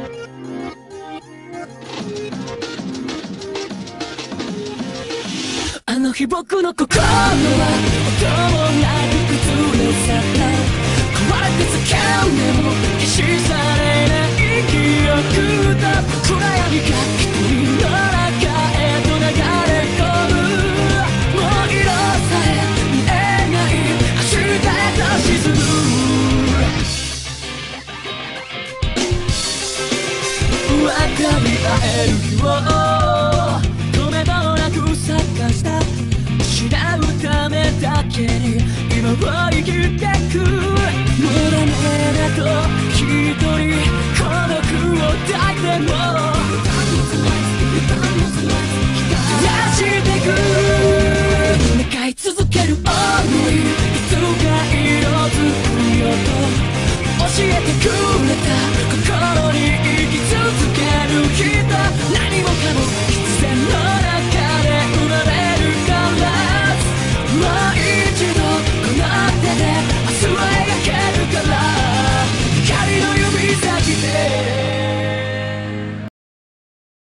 あの日僕の心は音もなく崩れ去った壊れて叫んでも消し去れない記憶だ暗闇が瞳の中へと流れ込むもう色さえ見えない明日へと沈む分かり合える日を止めどなく探した失うためだけに今を生きてくもうダメだと一人